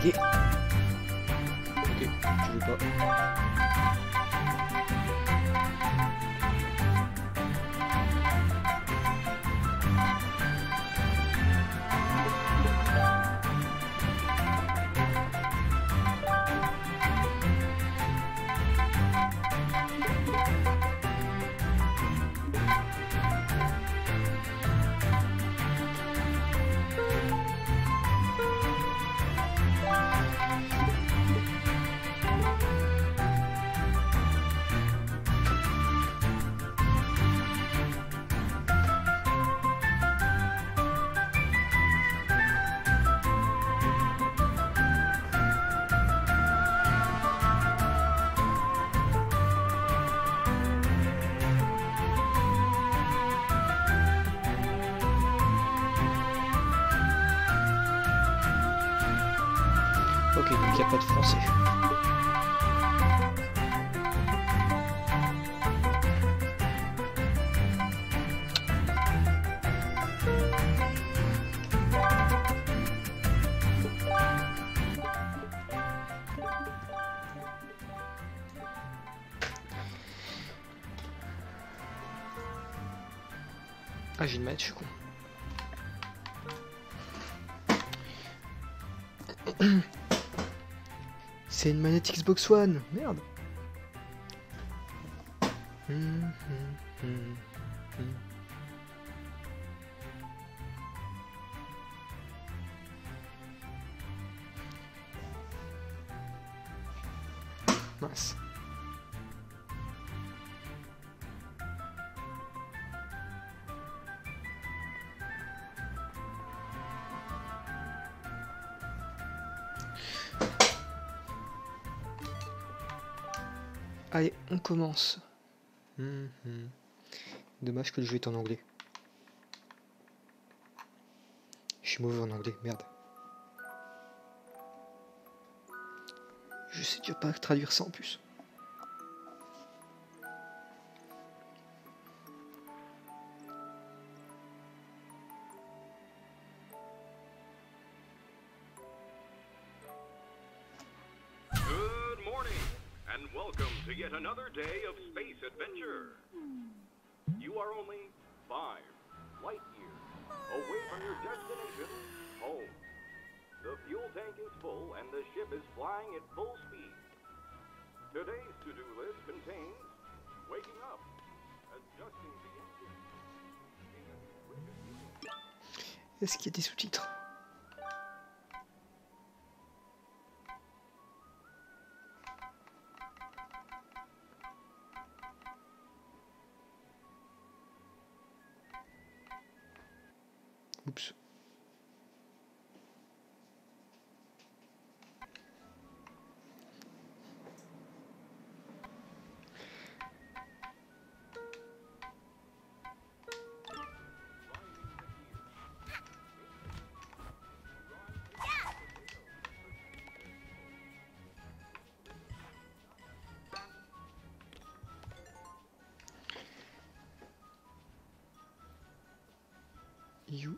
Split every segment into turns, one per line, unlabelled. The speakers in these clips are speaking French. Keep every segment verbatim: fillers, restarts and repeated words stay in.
Allez. Ok, tu veux pas. Ok, donc il n'y a pas de français. Ah, j'ai une manette, je suis con. C'est une manette Xbox One, merde. Hum, hum, hum, hum. Mince. Allez, on commence. Hum, hum. Dommage que le jeu est en anglais. Je suis mauvais en anglais, merde. Je sais déjà pas traduire ça en plus.
Good morning, and welcome to yet another day of space adventure. You are only five light years away from your destination, home. The fuel tank is full and the ship is flying at full speed. Today's to-do list contains waking up, adjusting the engine.
Est-ce qu'il y a des sous-titres? Oups. You.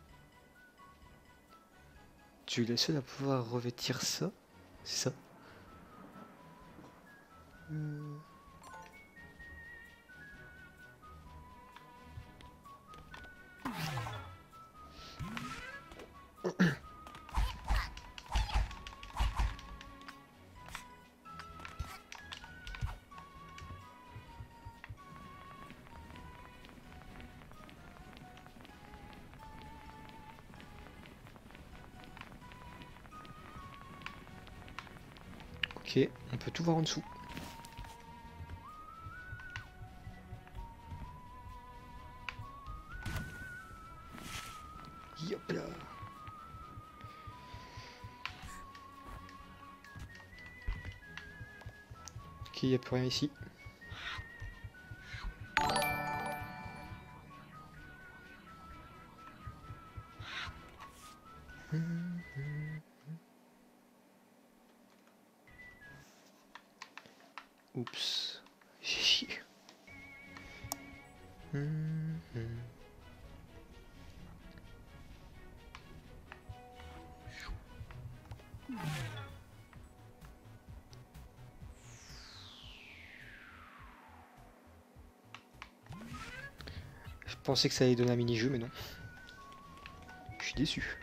Tu es le seul à pouvoir revêtir ça, c'est ça? Euh... Ok, on peut tout voir en dessous. Yop là. Ok, il n'y a plus rien ici. Oups, j'ai chié. Hum, hum. pensais que ça allait donner un mini-jeu, mais non. Je suis déçu.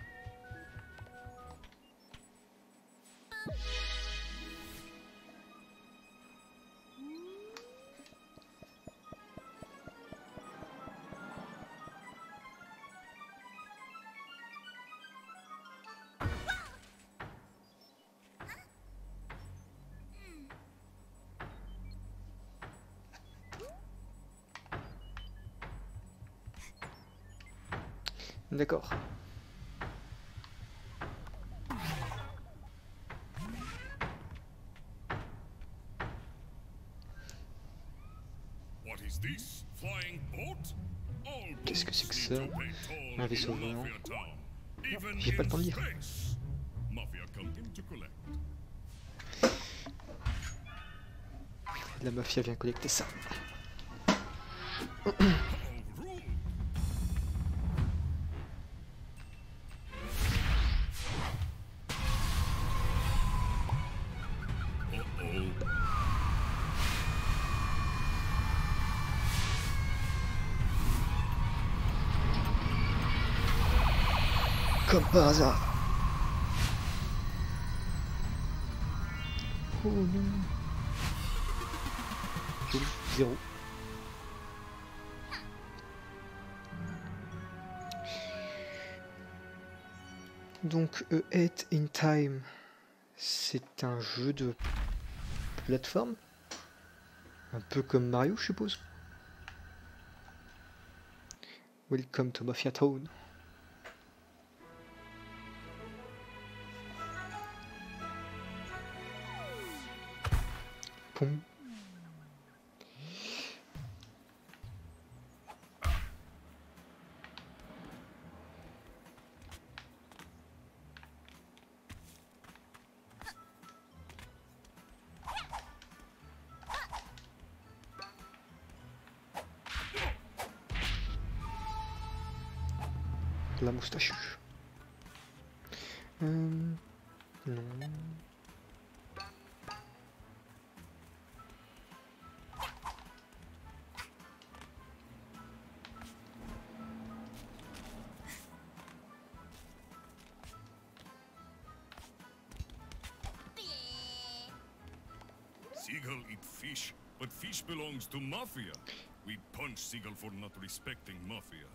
D'accord. Qu'est-ce que c'est que ça? Un vaisseau volant. J'ai pas le temps de lire. La mafia vient collecter ça. Comme par hasard. Oh non. Zéro. Donc, A Eight in Time, c'est un jeu de plateforme, un peu comme Mario, je suppose. Welcome to Mafia Town. Pom. La moustache. Euh, non.
Seagull eat fish, but fish belongs to Mafia. We punch Seagull for not respecting Mafia.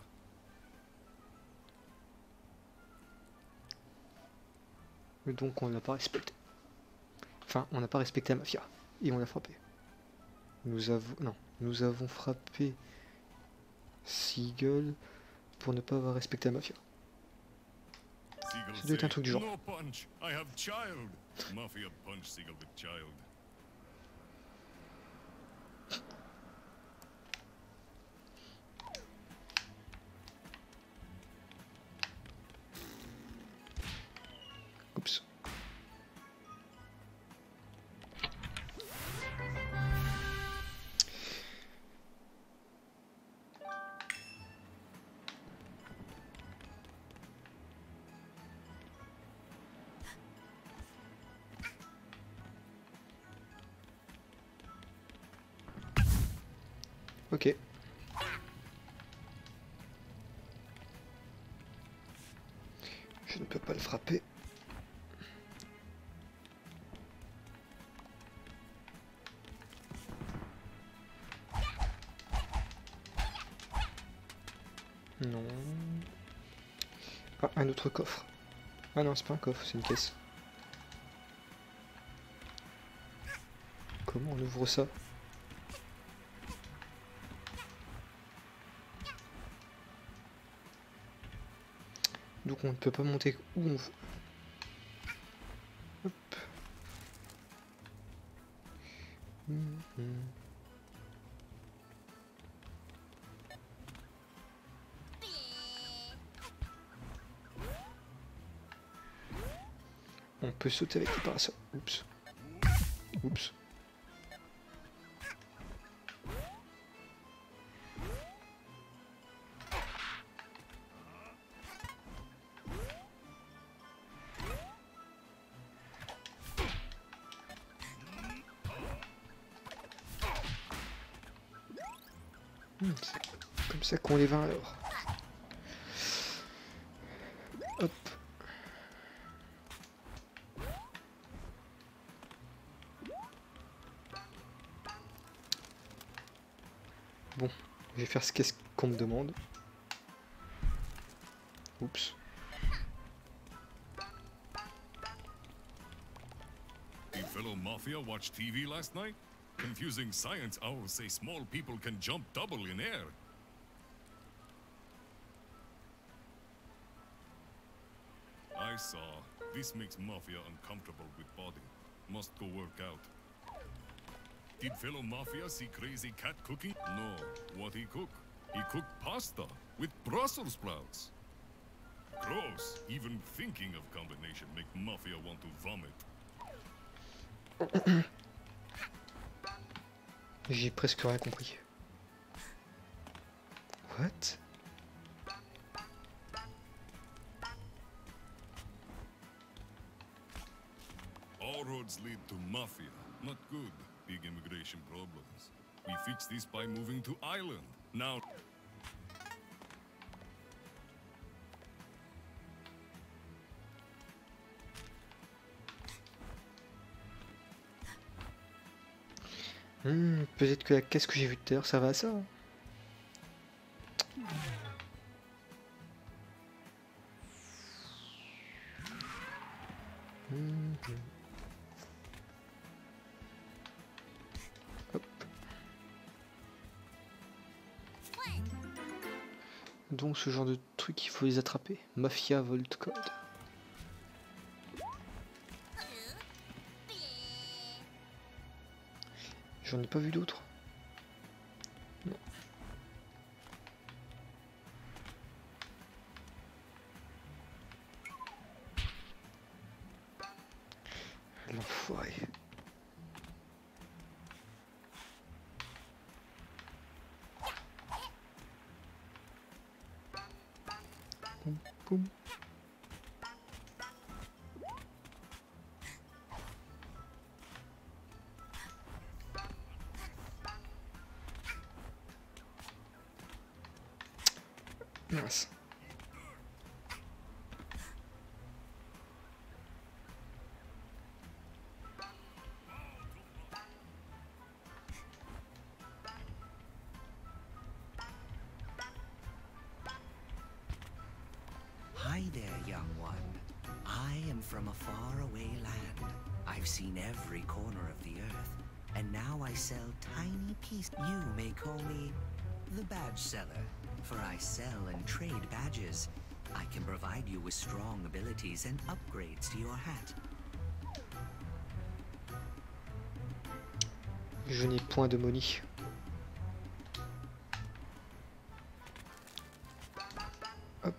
Donc on n'a pas respecté. Enfin, on n'a pas respecté la mafia. Et on l'a frappé. Nous avons... Non. Nous avons frappé Seagull pour ne pas avoir respecté la mafia. Ça doit être un truc du genre.
No punch. I have child. Mafia punch Seagull with child.
Oups. Ok. Je ne peux pas le frapper. Non. Ah, un autre coffre. Ah non, c'est pas un coffre, c'est une caisse. Comment on ouvre ça? Donc on ne peut pas monter où on veut. Hop. Mmh. On peut sauter avec le parasol. Oups. Oups. Mmh, comme ça qu'on les vainc alors. Hop. Bon, je vais faire ce qu'est-ce qu'on me demande. Oups.
Did fellow Mafia watch T V last night? Confusing science owls say small people can jump double in air. I saw. This makes Mafia uncomfortable with body. Must go work out. Did fellow Mafia see crazy cat cooking? No. What he cook? He cooked pasta with Brussels sprouts. Gross. Even thinking of combination make Mafia want to vomit.
J'ai presque rien compris. What?
All roads lead to Mafia. Not good. Big immigration problems. We fix this by moving to island. Now...
Hmm, peut-être que la caisse que j'ai vue tout à l'heure, ça va à ça. Hein. Hmm. Hop. Donc ce genre de truc, il faut les attraper. Mafia Vault Code. J'en ai pas vu d'autres. Non. L'enfoiré. Boum, boum. Mince.
Hi there, young one. I am from a faraway land. I've seen every corner of the earth, and now I sell tiny pieces. You may call me the badge seller, for I sell and trade badges. I can provide you with strong abilities and upgrades to your hat.
Je n'ai point de money. Hop.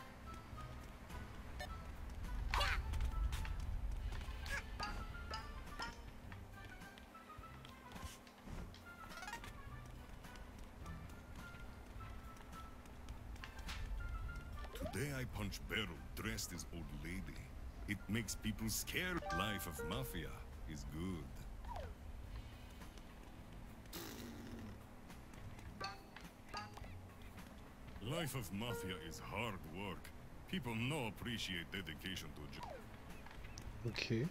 Today I punch Beryl dressed as old lady. It makes people scared. Life of Mafia is good. Life of Mafia is hard work. People no appreciate dedication to job.
Ok.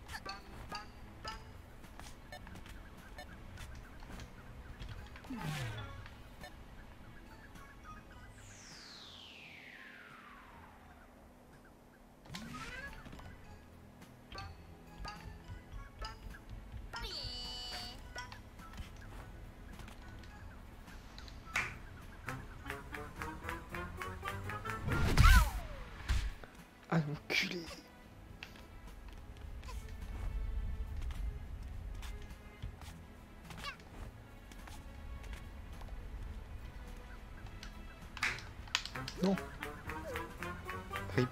Ah l'enculé. Non. Rip.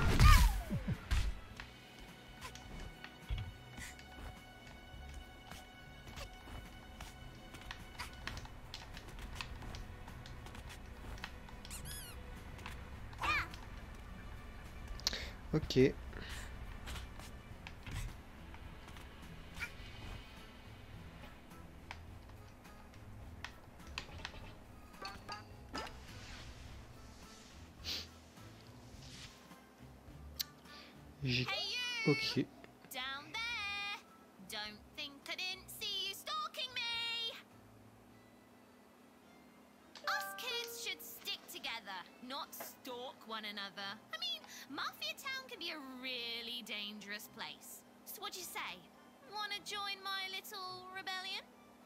Ok. J'ai...
Hey you!
Ok.
Down there! Don't think I didn't see you stalking me! Us kids should stick together, not stalk one another. I mean, Mafia Town can be a really dangerous place. So what'd you say? Wanna join my little rebellion?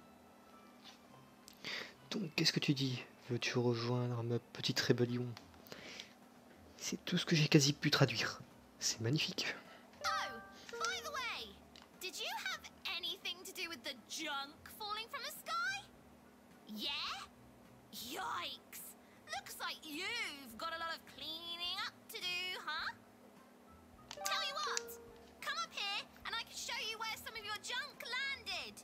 Donc, qu'est-ce que tu dis? Veux-tu rejoindre ma petite rébellion? C'est tout ce que j'ai quasi pu traduire. C'est magnifique.
Oh, by the way, did you have anything to do with the junk falling from the sky? Yeah? Yikes! Looks like you've got a lot of cleaning up to do, huh? Tell you what, come up here and I can show you where some of your junk landed.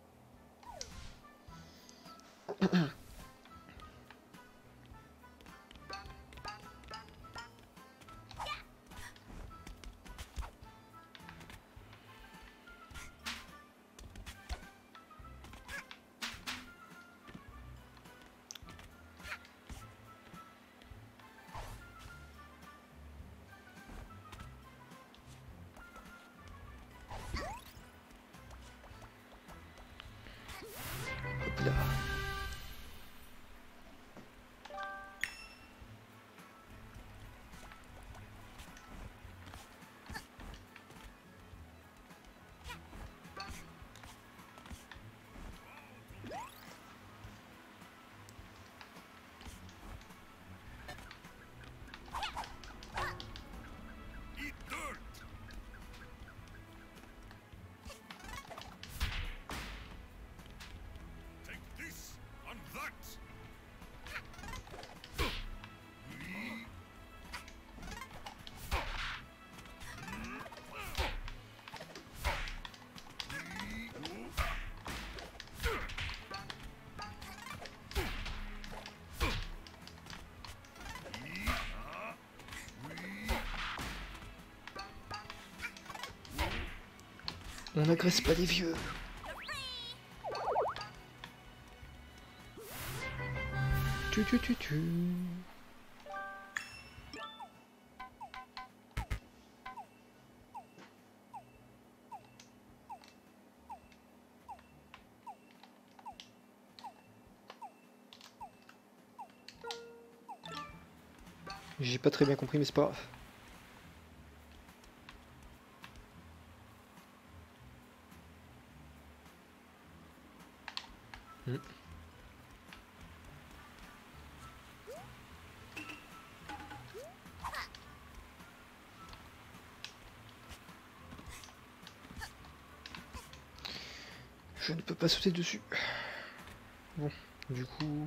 Hop là.
Eat dirt! Take this and that!
On n'agresse pas les vieux. Tu tu tu tu. J'ai pas très bien compris, mais c'est pas grave. Hmm. Je ne peux pas sauter dessus. Bon, du coup...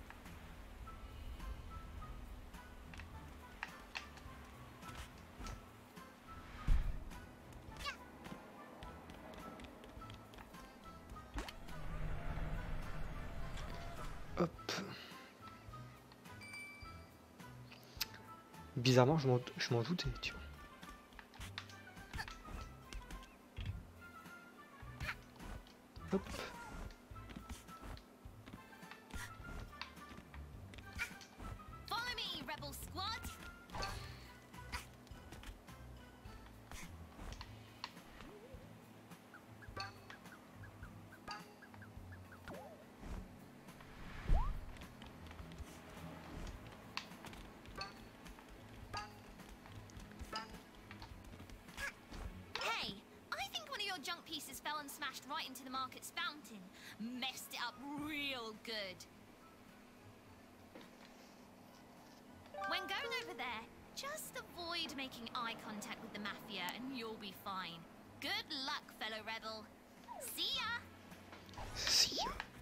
Hop. Bizarrement, je m'en je m'en doutais, tu vois. Hop.
Follow me, Rebel Squad. Hey, I think one of your junk pieces fell and smashed right into the market's fountain. Messed it up real good. When going over there, just avoid making eye contact with the Mafia and you'll be fine. Good luck, fellow rebel. See ya!
Si.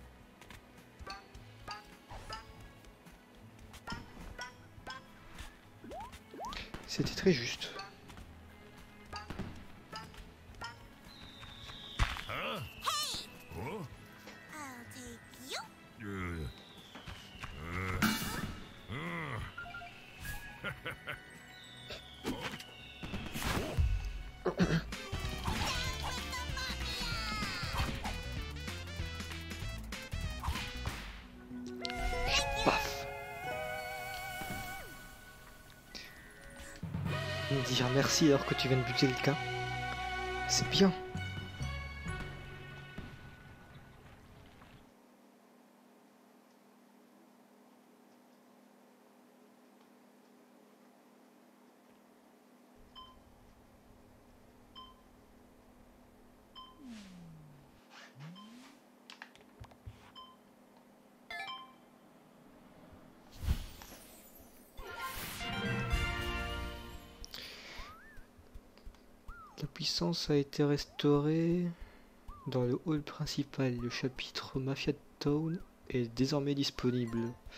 C'était très juste.
Huh?
Hey!
Oh?
I'll take you.
Uh, uh, uh.
Paf. Dire merci alors que tu viens de buter quelqu'un. C'est bien. La puissance a été restaurée dans le hall principal. Le chapitre Mafia Town est désormais disponible.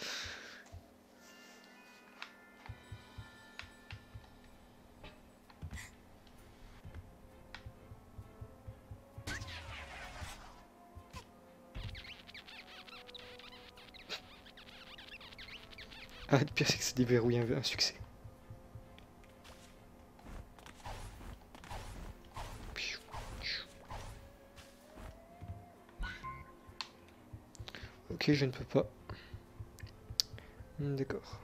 Ah, le pire c'est que c'est déverrouillé un, un succès. Ok, je ne peux pas. D'accord.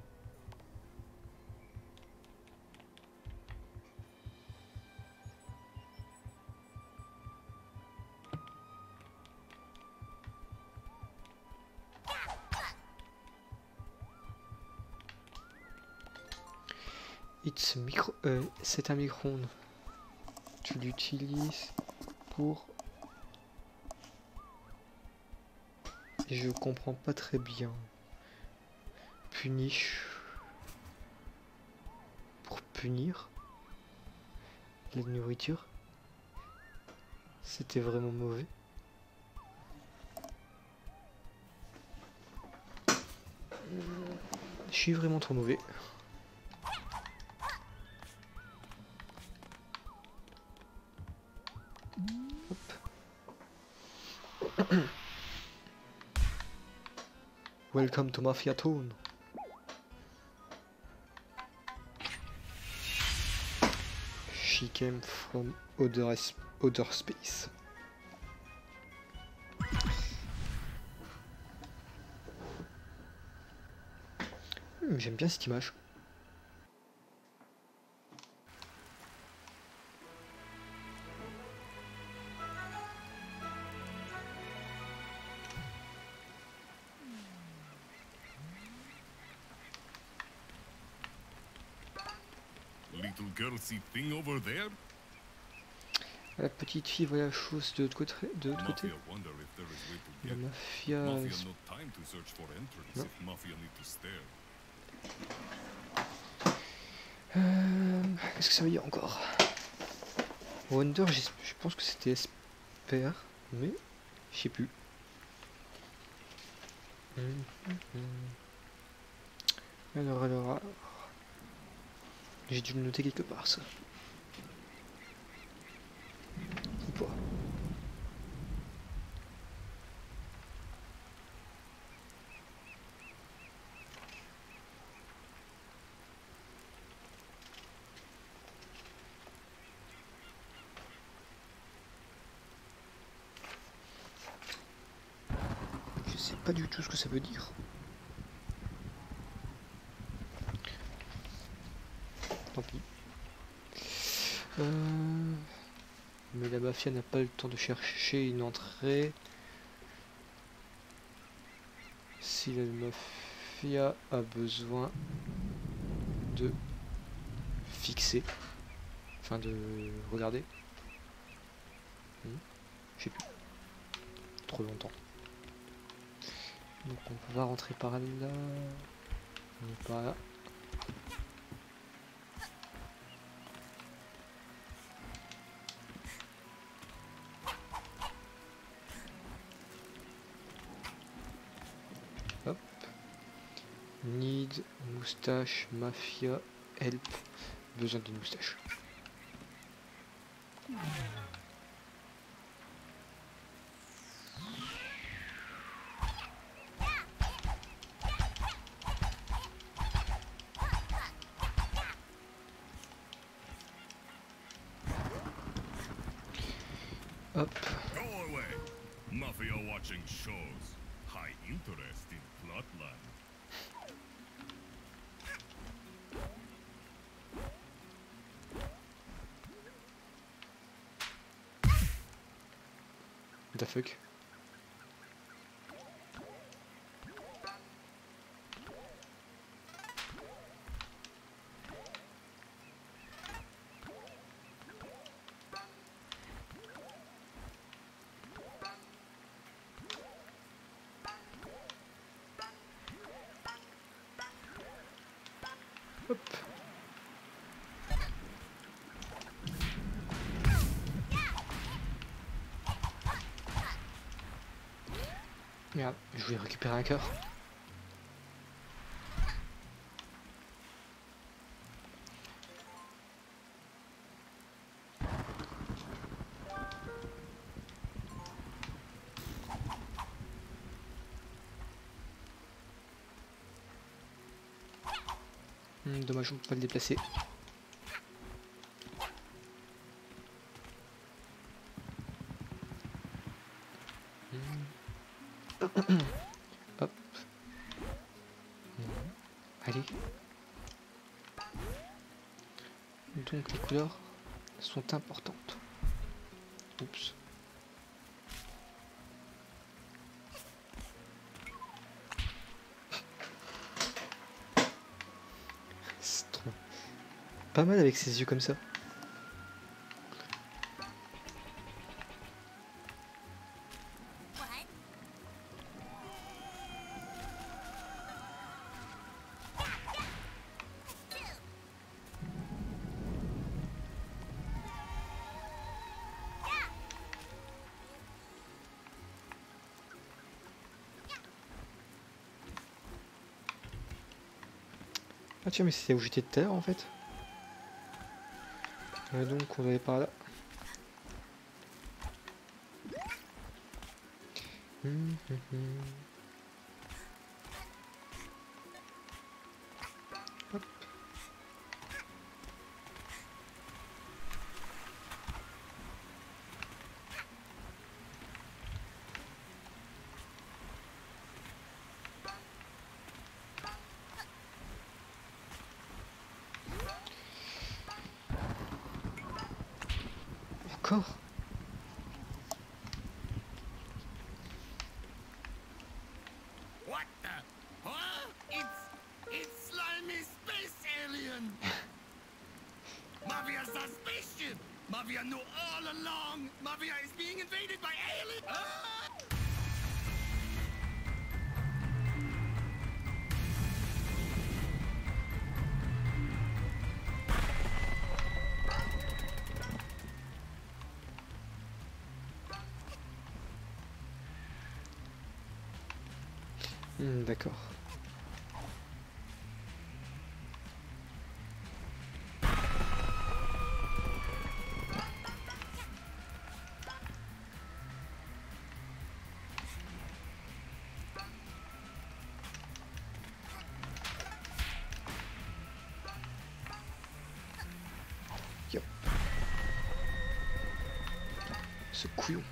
It's micro, euh, c'est un micro-ondes. Tu l'utilises pour... Et je comprends pas très bien. Punish. Pour punir. La nourriture. C'était vraiment mauvais. Je suis vraiment trop mauvais. Welcome to Mafia Town. She came from other, other space. Hmm, j'aime bien cette image.
Little girl see thing over there?
La petite fille voit la chose de l'autre côté. De l'autre côté.
Mafia wonder if there is way to
La
get.
mafia.
Mafia no time to search for entrance
No.
if Mafia need to stare.
Euh, Qu'est-ce que ça veut dire encore? Wonder, je pense que c'était espère, mais je sais plus. Hum, hum, hum. Alors, alors, alors. J'ai dû le noter quelque part, ça. Ou pas. Je sais pas du tout ce que ça veut dire. Tant pis. Euh... Mais la mafia n'a pas le temps de chercher une entrée. Si la mafia a besoin de fixer, enfin de regarder. Hmm. Je sais plus. Trop longtemps. Donc on va rentrer par là. On par là. Hop. Need, moustache, mafia, help. Besoin d'une moustache. Hop.
Go away! Mafia watching shows. High interest in plotline.
the fuck? Hop. Merde, je voulais récupérer un cœur. Hmm, dommage, on peut pas le déplacer. Hop. Allez. Donc les couleurs sont importantes. Oups. C'est trop pas mal avec ses yeux comme ça. Ah tiens, mais c'était où j'étais tout à l'heure en fait. Ouais, donc on va aller par là. Hum, hum, hum. Hop. Encore.
What the? Huh? It's it's slimy space alien. Mafia suspicion. Mafia knew all along. Mafia is being invaded by aliens. Ah!
Hmm, d'accord. Yo. Ce couillon.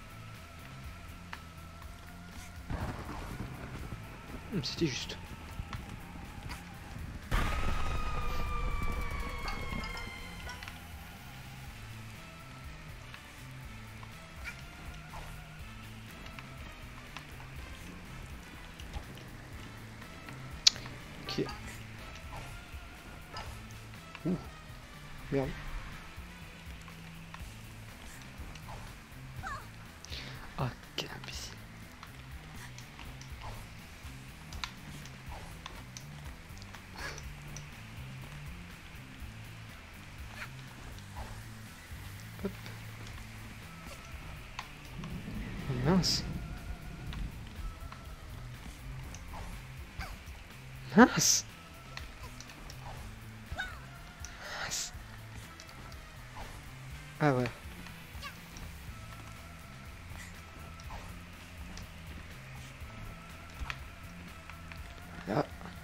Hmm, c'était juste. Ok. Ouh. Merde. Ah, quel imbécile. Hop. Oh, mince. Mince. Mince. Ah ouais. Ah.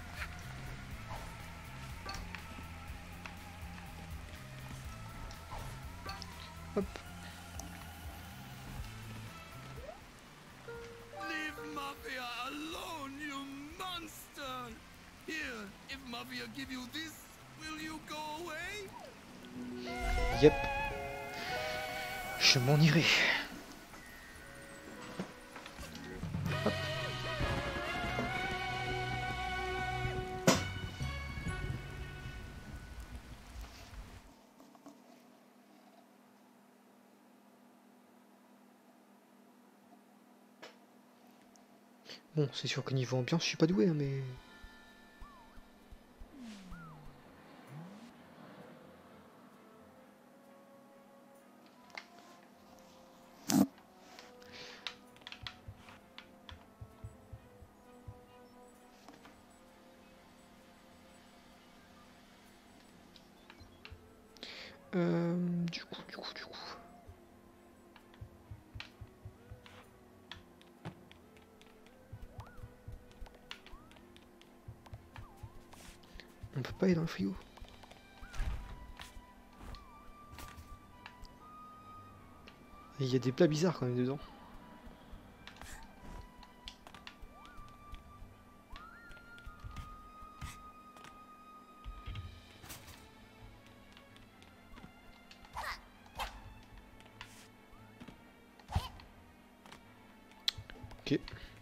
Hop.
Leave Mafia alone, you monster! Here, if Mafia give you this, will you go away?
Yep. Je m'en irai. Bon, c'est sûr que niveau ambiance, je suis pas doué, hein, mais... Euh, du coup, du coup, du coup... On peut pas aller dans le frigo. Il y a des plats bizarres quand même dedans. Ok.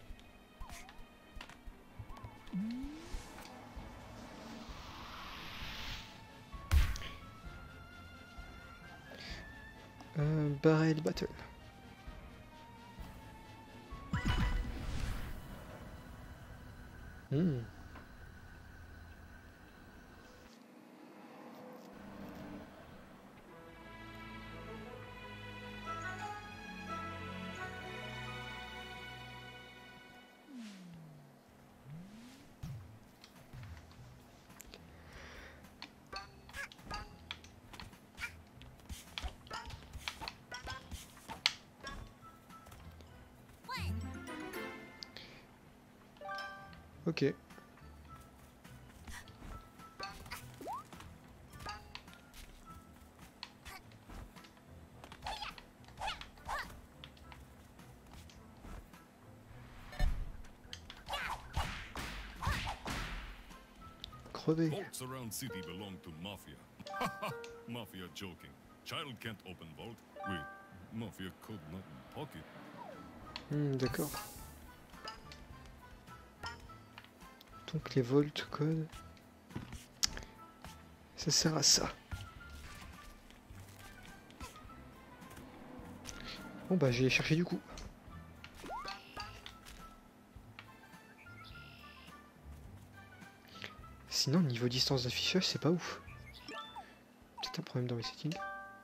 Euh, Barrel Battle. Hmm. Ok. Crevé.
Vaults around city belong to Mafia. Mafia joking. Child can't open vault. Wait, Mafia code not in pocket.
Hmm, d'accord. Donc les volt codes. Ça sert à ça. Bon bah je vais les chercher du coup. Sinon niveau distance d'affichage c'est pas ouf. Peut-être un problème dans les settings.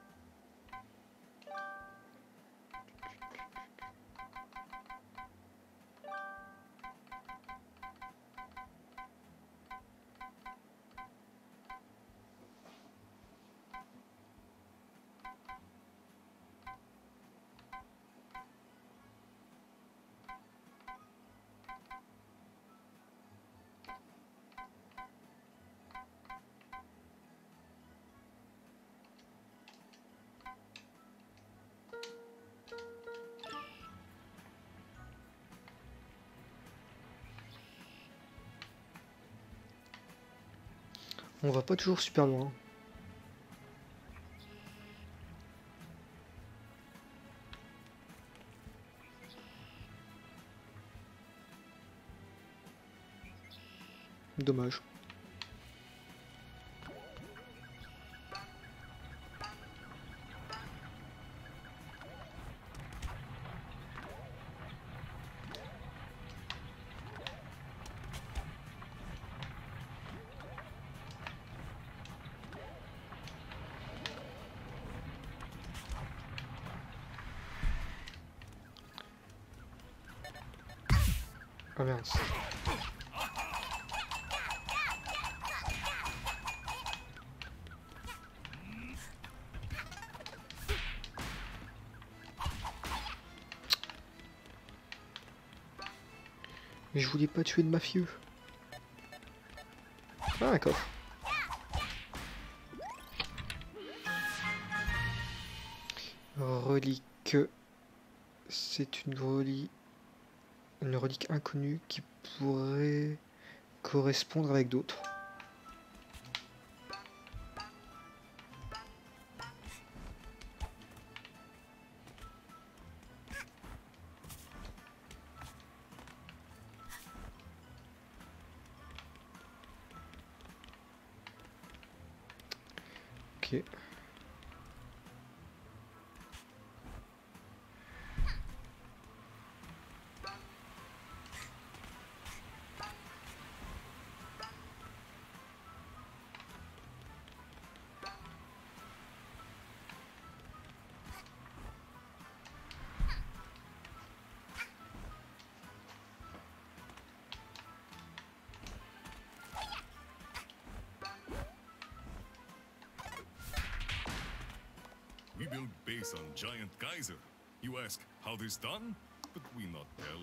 On va pas toujours super loin. Dommage. Ah merde. Mais je voulais pas tuer de mafieux. Ah d'accord. Relique. C'est une relique. Une relique inconnue qui pourrait correspondre avec d'autres. Ok.
build base on giant geyser. You ask, how this done? But we not tell.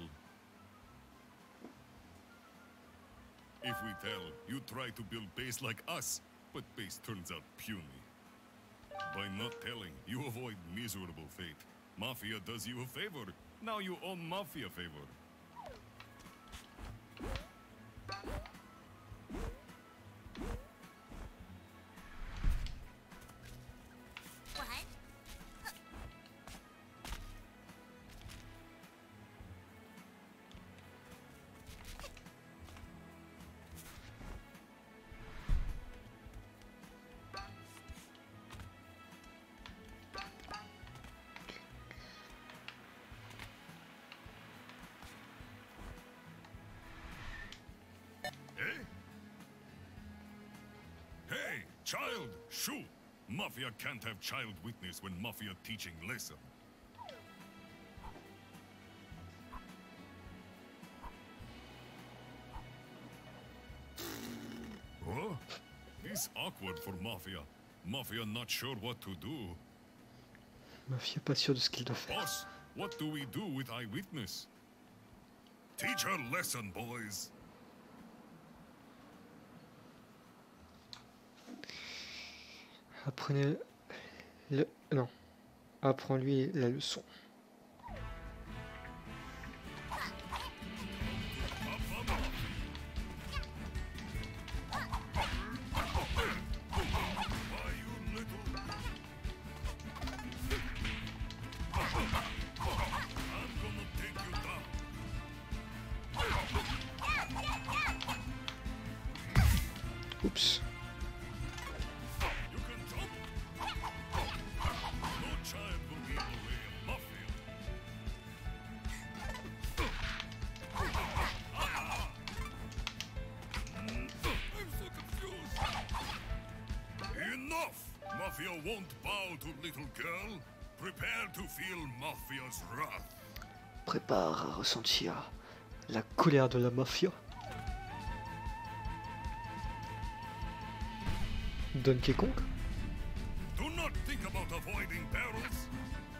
If we tell, you try to build base like us, but base turns out puny. By not telling, you avoid miserable fate. Mafia does you a favor. Now you owe Mafia favor. Hey, child, shoo! Mafia can't have child witness when Mafia teaching lesson. Huh? This awkward for Mafia. Mafia not sure what to do.
Mafia pas sûr de ce qu'il doit faire.
Boss, what do we do with eyewitness? Teach her lesson, boys.
Apprenez le... Non. Apprends-lui la leçon. Oups.
Mafia won't bow to little girl. Prepare to feel Mafia's wrath.
Prépare à ressentir la colère de la mafia. Donkey Kong.
Do not think about avoiding barrels.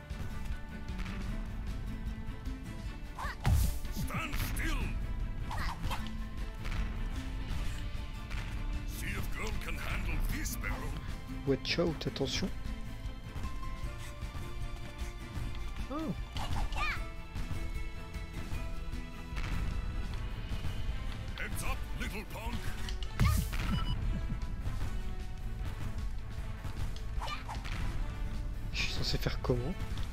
Stand still. See if girl can handle this barrel.
Watch out, attention. Oh.
Heads up, little punk.
Je suis censé faire comment?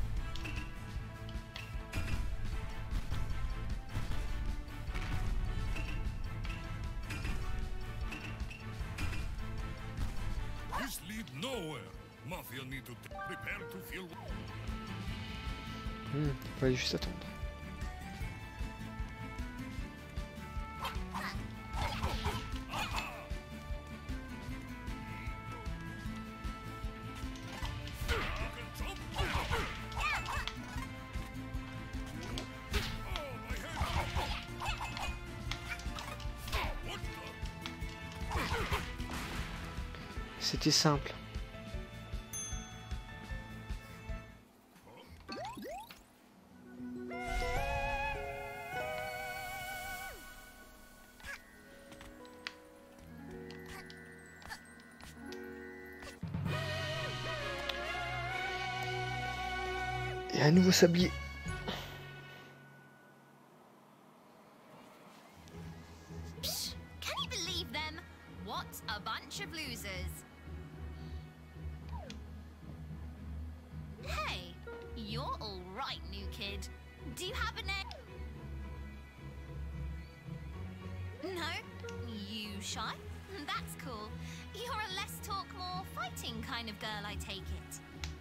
This lead nowhere. Mafia need to prepare to feel.
Hmm, fallait juste attendre. C'était simple. Et un nouveau sablier.
Psh, can you believe them? What a bunch of losers. Hey, you're all right, new kid. Do you have a name? No? You shy? That's cool. You're a less talk, more fighting kind of girl, I take it.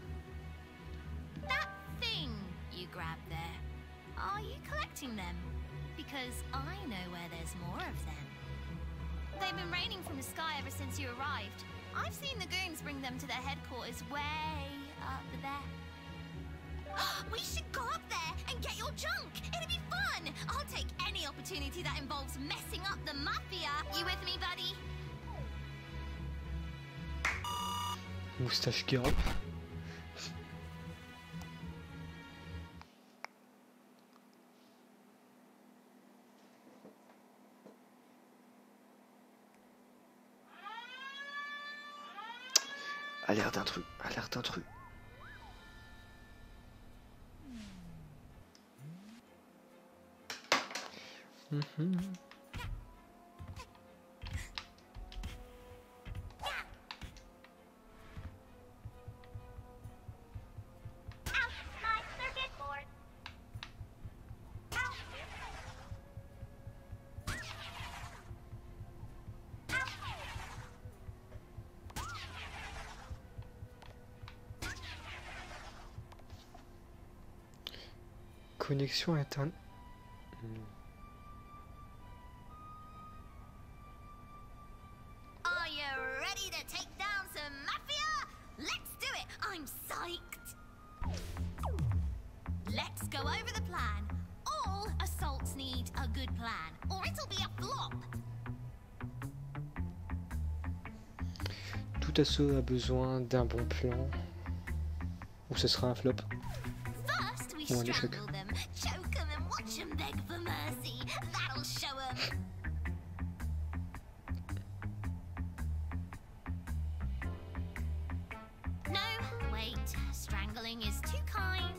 That thing you grabbed there, are you collecting them? Because I know where there's more of them. They've been raining from the sky ever since you arrived. I've seen the goons bring them to their headquarters way up there. We should go up there and get your junk. It'll be fun. I'll take any opportunity that involves messing up the mafia. You with me, buddy?
Moustache girl. Alerte intrus, alerte intrus. Mhm. Connexion internet.
Are you ready to take down some mafia? Let's do it. I'm psyched. Let's go over the plan. All assaults need a good plan, or it'll be a flop.
Tout assaut a besoin d'un bon plan. Ou ce sera un flop.
First, we
Ou un échec.
strangle them, choke them, and watch them beg for mercy. That'll show them. No, wait. Strangling is too kind.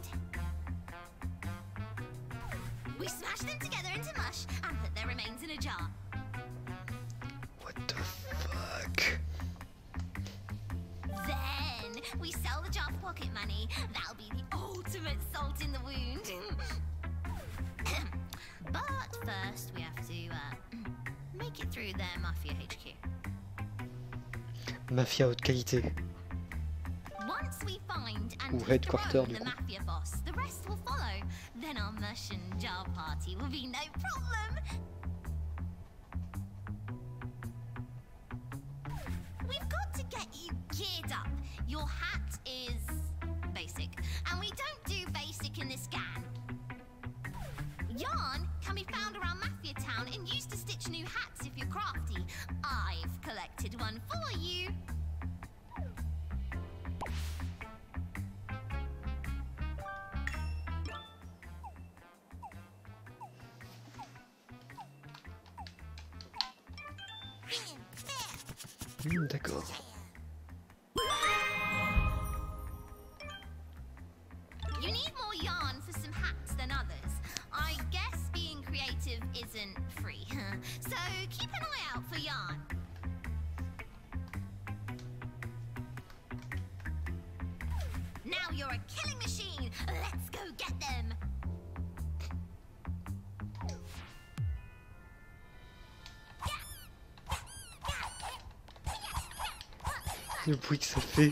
We smash them together into mush and put their remains in a jar.
What the fuck?
Then we sell the jar for pocket money. That'll be the ultimate salt in the wound. But first, we have to uh, make it through their mafia H Q.
Mafia haute qualité.
Once we find and
Ou
dethrone
headquarter, du
the
coup.
mafia boss, the rest will follow. Then our mush and jar party will be no problem. We've got to get you geared up. Your hat is basic, and we don't do basic in this gang. Yarn can be found around Mafia Town and used to stitch new hats if you're crafty. I've collected one for you.
Hmm, d'accord.
You need more yarn for some hats than others. I guess being creative isn't free. So keep an eye out for yarn. Now you're a killing machine. Let's go get them.
Le bruit que ça fait.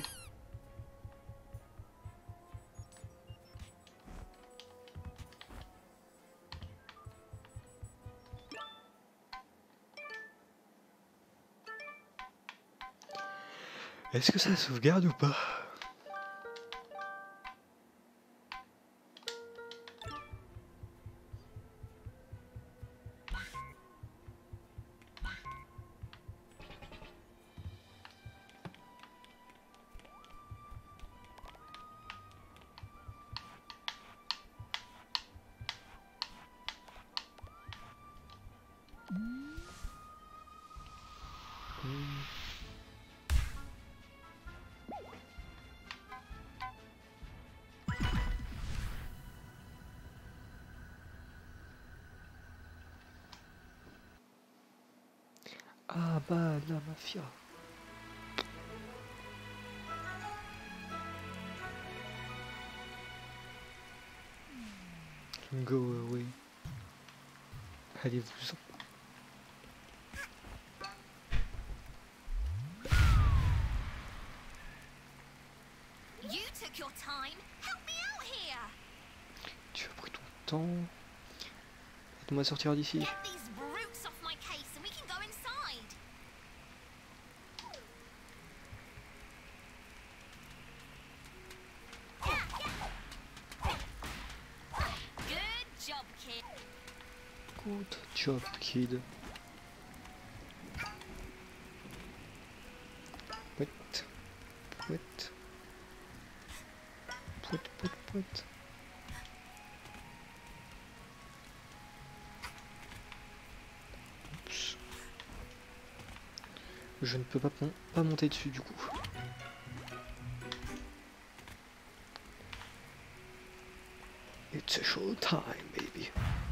Est-ce que ça sauvegarde ou pas? Ah bah la mafia. Go away. Allez-vous-en.
You took your time. Help me out here.
Tu as pris ton temps. Aide-moi à sortir d'ici.
Get these brutes off my case and we can go inside. Good job, kid.
Good job, kid. Pouet. Pouet. Pouet, pouet, pouet. Oups. Je ne peux pas, pas monter dessus du coup. It's a show time, baby.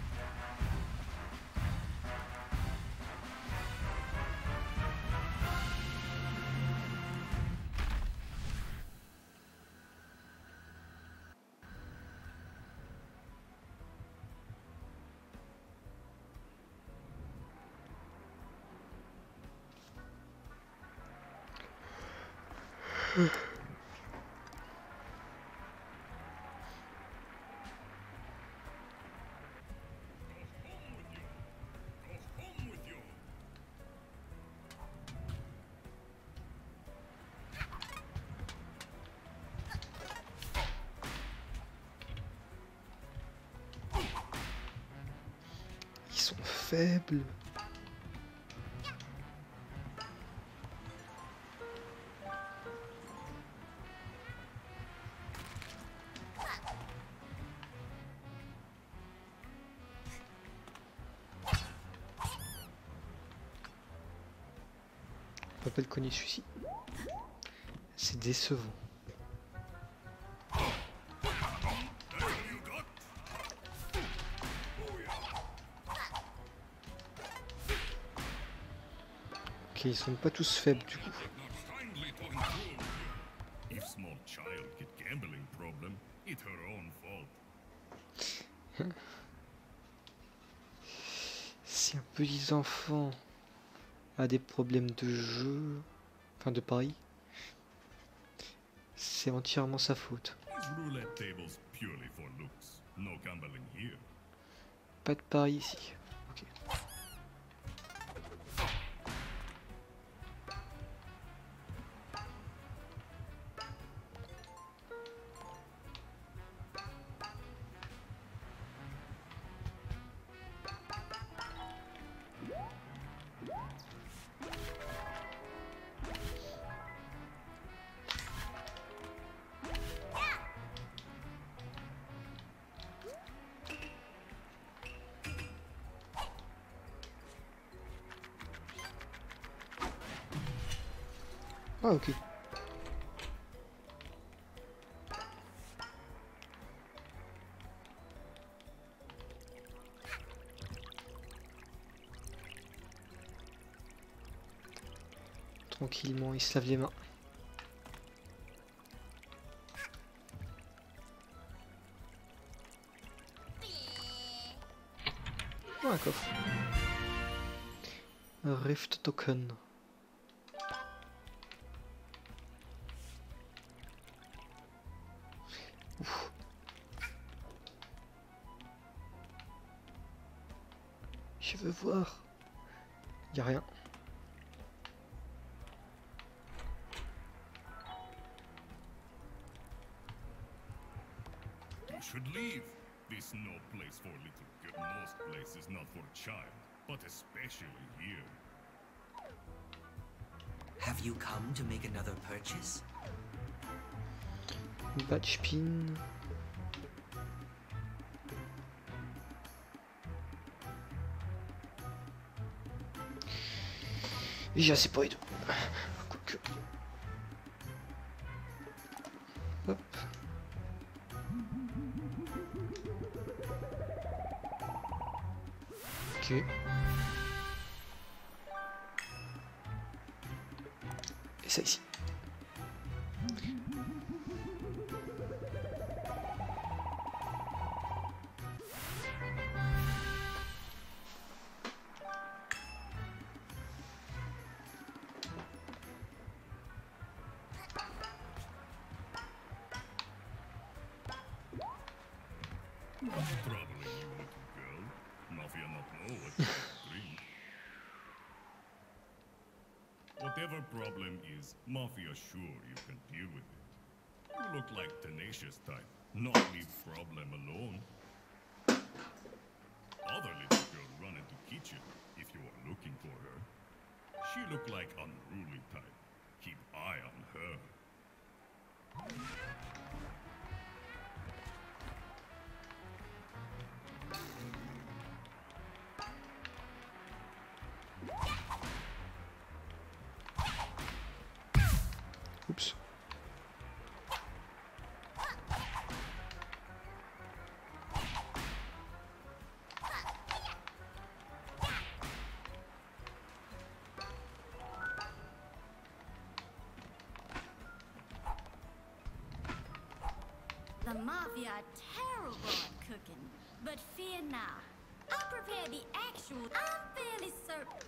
Ils sont faibles. On peut pas le cogner celui-ci. C'est décevant. Ok, ils sont pas tous faibles du coup.
If small child get gambling problem, it's her own fault.
Si un petit enfant a des problèmes de jeu, enfin de pari, c'est entièrement sa faute.
These roulette tables purely for looks. No gambling here.
Pas de pari ici. Ok. Ah ok. Tranquillement, il se lave les mains. Oh, un coffre. Rift token. Ouf. Je veux voir. Y a rien.
You should leave. This no place for little girl. Most places not for child, but especially here.
Have you come to make another purchase?
Badge pin. Et j'ai assez pour les deux. Quoique. Hop. Ok. Et ça ici.
What's troubling you, little girl? Mafia not know what you drink. Whatever problem is, Mafia sure you can deal with it. You look like tenacious type, not leave problem alone. Other little girl run into kitchen if you are looking for her. She look like unruly type. Keep eye on her.
Oups.
The Mafia are terrible at cooking, but fear not. I'll prepare the actual. I'm fairly certain.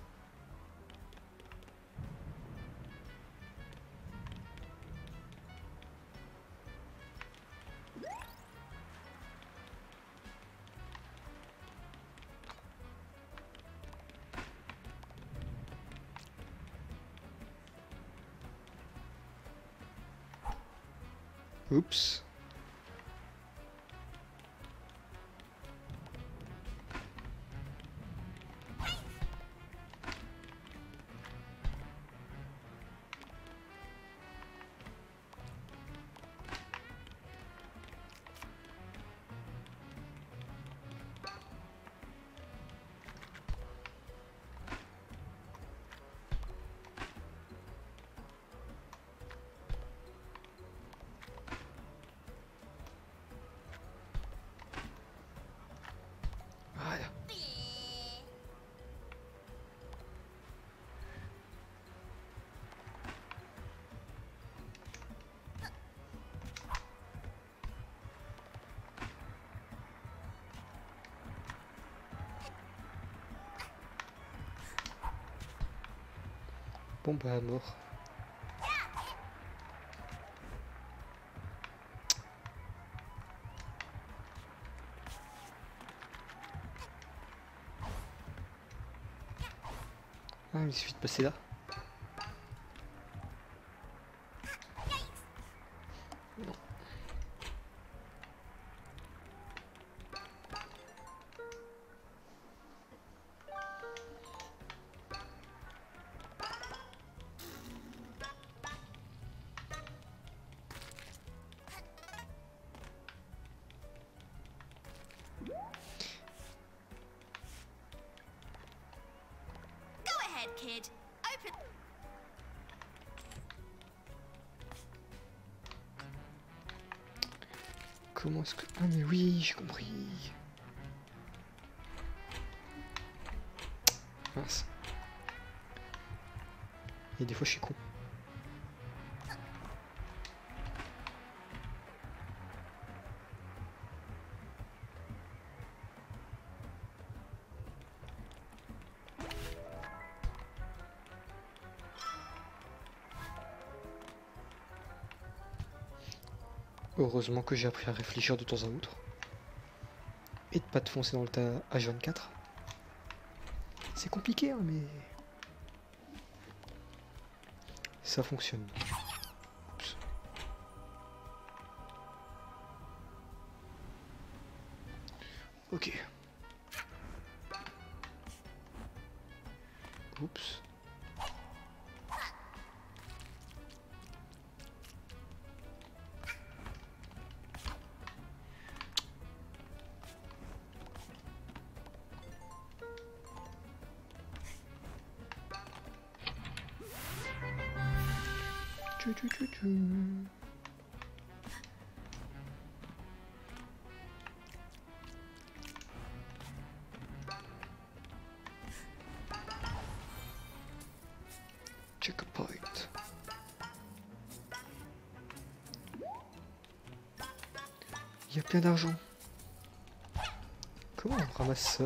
Oups. Voilà. Bon bah mort. Ah, il suffit de passer là. Non.
Go ahead, kid. Open.
Comment est-ce que... Ah mais oui, j'ai compris. Mince. Et des fois je suis con. Heureusement que j'ai appris à réfléchir de temps à autre. Et de pas te foncer dans le tas H vingt-quatre. C'est compliqué, hein, mais... ça fonctionne. Oups. Ok. Oups. Tchou, tchou, tchou, tchou. Checkpoint. Il y a plein d'argent. Comment on ramasse ça?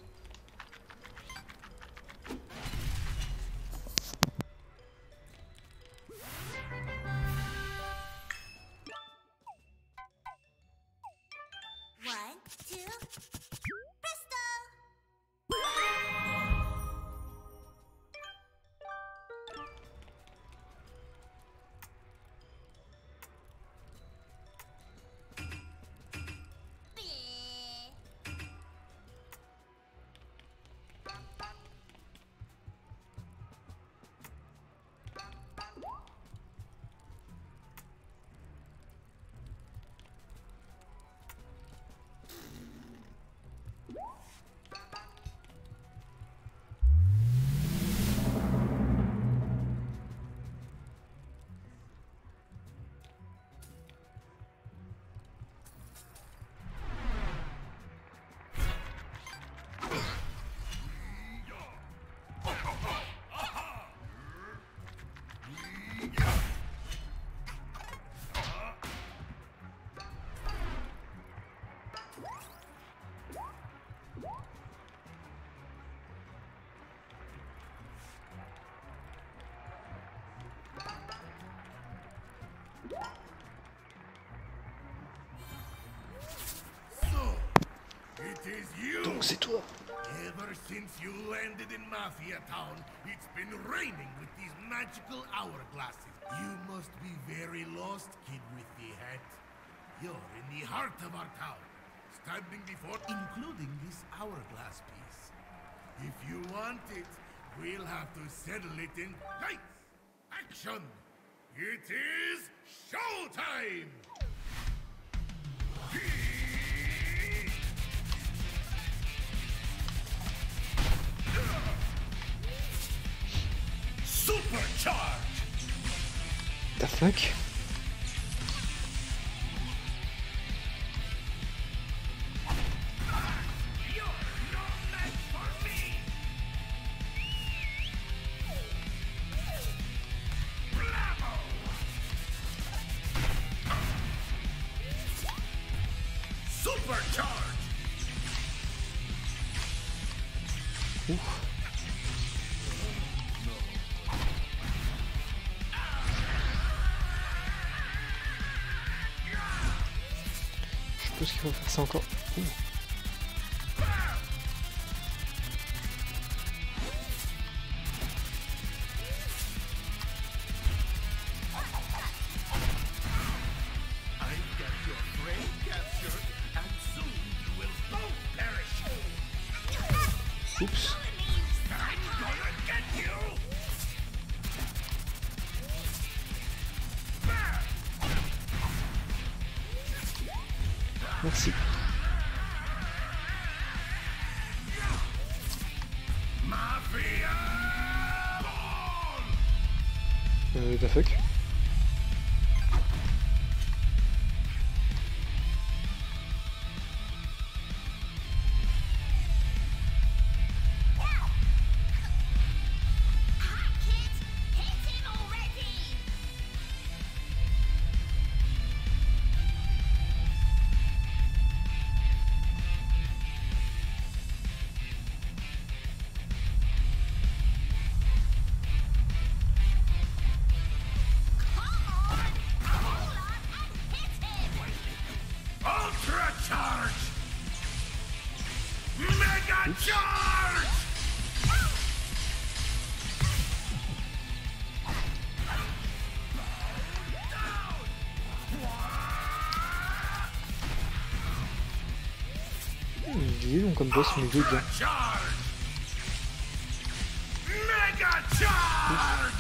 One, two, presto!
It is you!
Donc c'est toi.
Ever since you landed in Mafia Town, it's been raining with these magical hourglasses. You must be very lost, kid with the hat. You're in the heart of our town, standing before, including this hourglass piece. If you want it, we'll have to settle it in lights. Action! It is showtime! Supercharge!
The fuck?
You're no match for me! Bravo! Supercharge!
Ouf. Je pense qu'il faut faire ça encore. Ouh.
I've got your brain captured, and soon you will both perish.
Oups.
I'm gonna get you!
Merci.
Mafia Ball!
Euh, the fuck?
Ultra charge! Mega charge!
Hmm, il est long comme boss, mais il est bien.
Charge! Mega charge!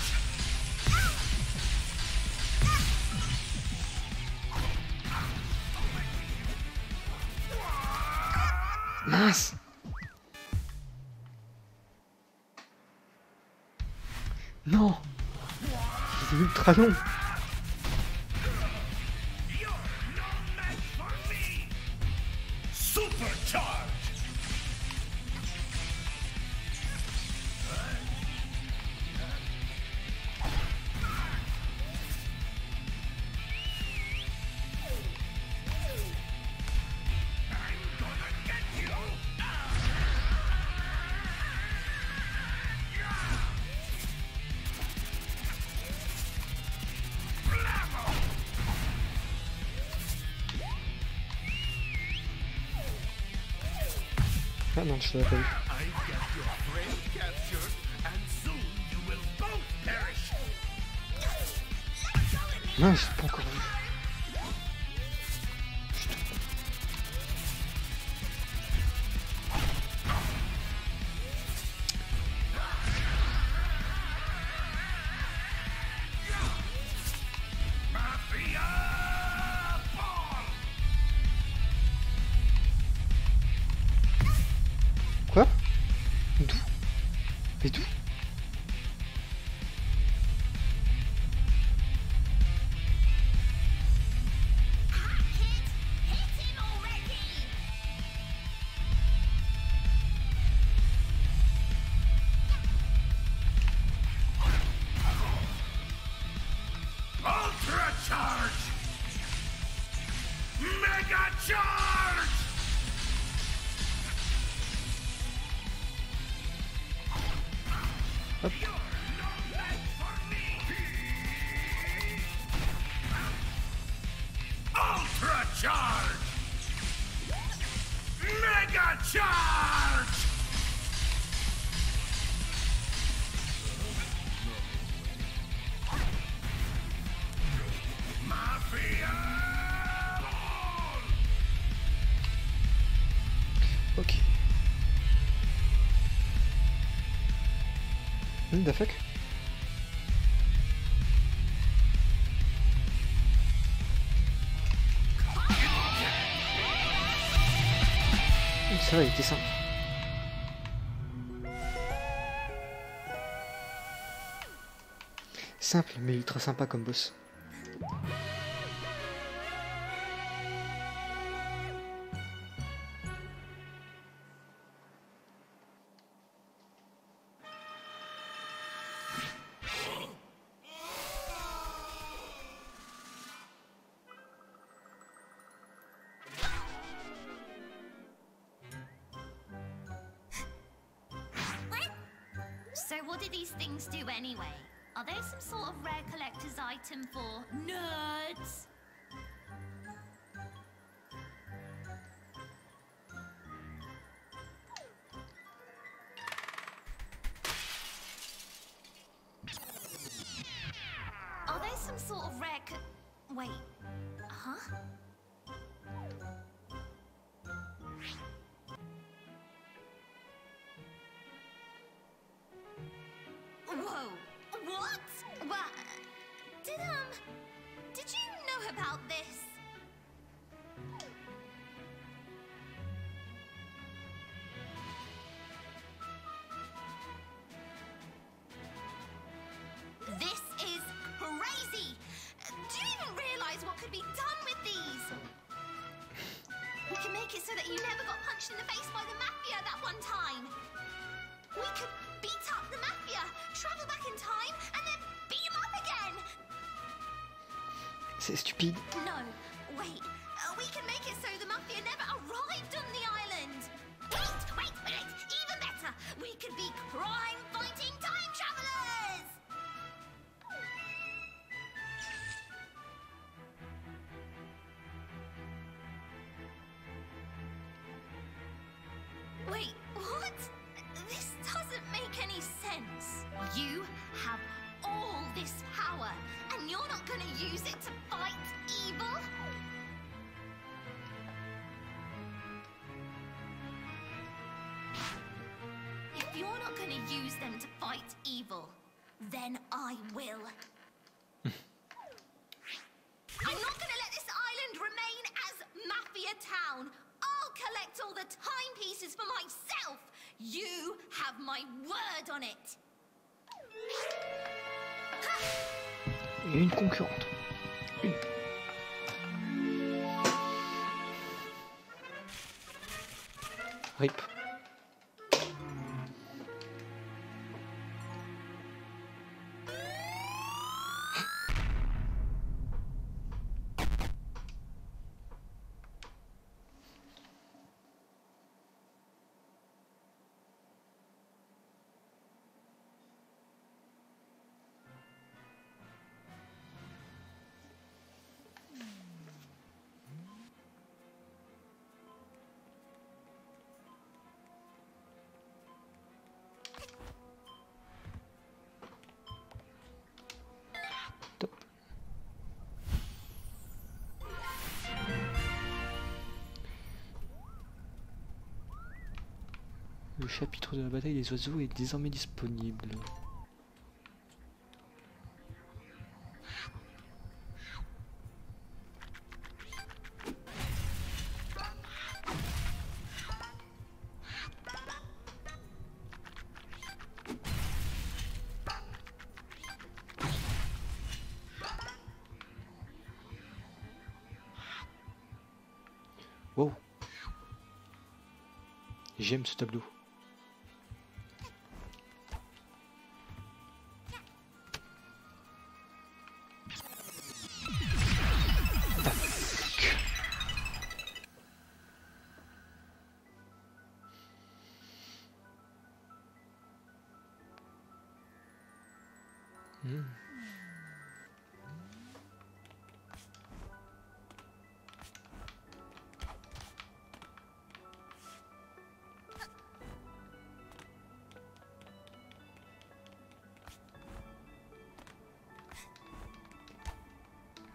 Mince! Non! Il est ultra long!
You're no match for me! Supercharge! I'm gonna get you! Bravo!
Ah non, je l'avais pas vu.
I've got your brain captured, and soon you will both perish!
Mince, j'ai pas encore vu.
Mafia Ball!
Quoi? D'où? Mais d'où?
Ultra charge! Mega charge!
Hop.
You're no match for me! charge! Mega charge! Mafia!
Ok. Hmm, the fuck? Ça va, il était simple. Simple, mais ultra sympa comme boss.
So what do these things do anyway? Are they some sort of rare collector's item for nerds? Are they some sort of rare co- Wait, huh? Whoa! What? What? Did um? Did you know about this? This is crazy! Do you even realize what could be done with these? We can make it so that you never got punched in the face by the Mafia that one time. We could beat up the Mafia, travel back in time, and then beat them up again!
C'est stupide.
No, wait. Uh, we can make it so the Mafia never arrived on the island! Wait, wait, wait! Even better! We could be crime-fighting time travelers! Wait, what? This doesn't make any sense. You have all this power, and you're not gonna use it to fight evil? If you're not gonna use them to fight evil, then I will. I'm not gonna let this island remain as Mafia Town. I'll collect all the timepieces for myself. You have my word on it.
Il y a une concurrente. Une. Rip. Top. Le chapitre de la bataille des oiseaux est désormais disponible. Wow. J'aime ce tableau. Hmm.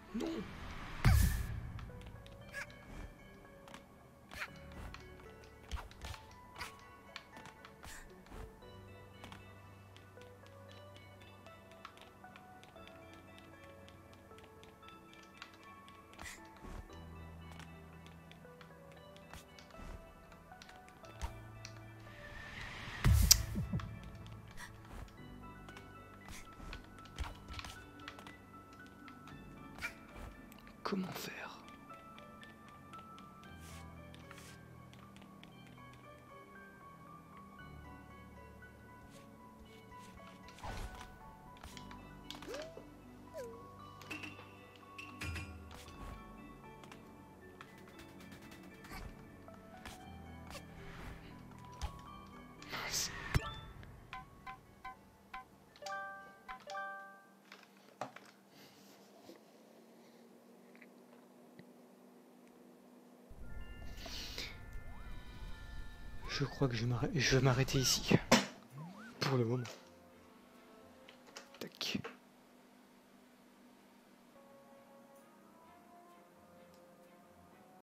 Non. Comment faire? Mince. Je crois que je, je vais m'arrêter ici. Pour le moment. Tac.